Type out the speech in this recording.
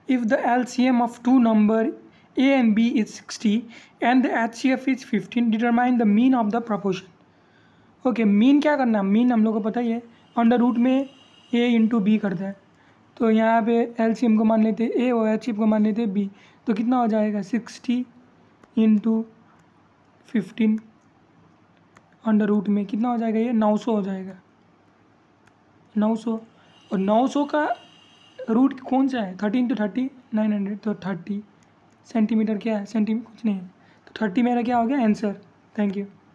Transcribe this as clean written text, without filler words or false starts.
If the LCM of two number A and B is 60 and the HCF is 15, determine the mean of the proportion. Okay, mean क्या करना है, mean हम लोग को पता ही है, अंडर रूट में A इंटू बी करता है। तो यहाँ पे LCM को मान लेते हैं A और HCF को मान लेते हैं B। तो कितना हो जाएगा 60 इंटू 15 अंडर रूट में कितना हो जाएगा, ये 900 हो जाएगा, 900। और 900 का रूट कौन सा है, 30 इंटू 30 900, तो 30 सेंटीमीटर क्या है, सेंटीमीटर कुछ नहीं है, तो 30 मेरा क्या हो गया आंसर। Thank you.